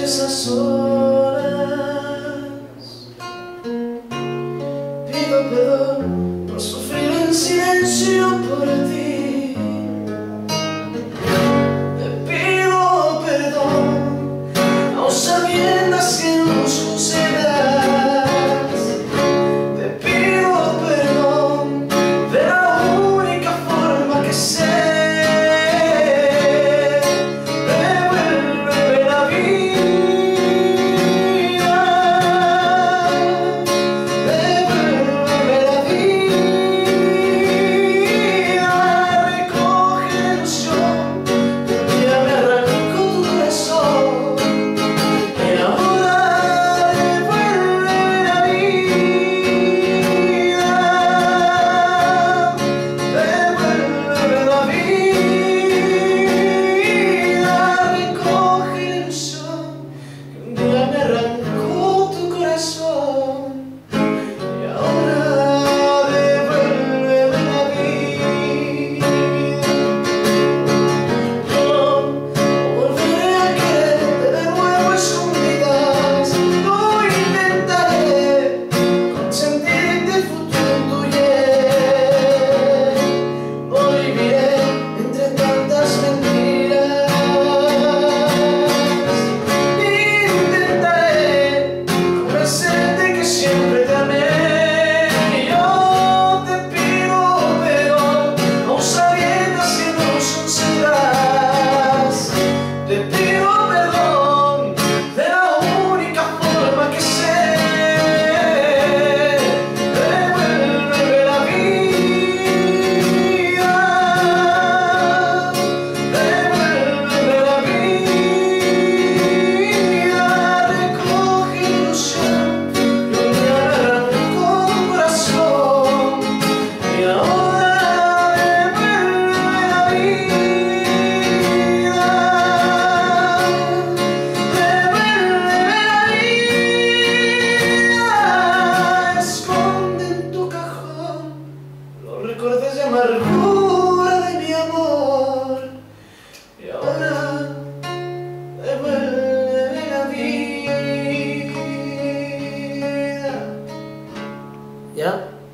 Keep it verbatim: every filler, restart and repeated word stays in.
esas horas. Pido perdón por sufrir en silencio por ti. Te pido perdón, aun sabiendas que no sucederás. Te pido perdón de la única forma que sé. Recuerdes de amargura de mi amor, y ahora devuelve la vida. ¿Ya?